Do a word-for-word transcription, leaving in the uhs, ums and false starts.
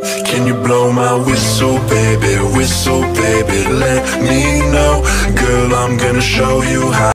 Can you blow my whistle, baby, whistle, baby, let me know. Girl, I'm gonna show you how.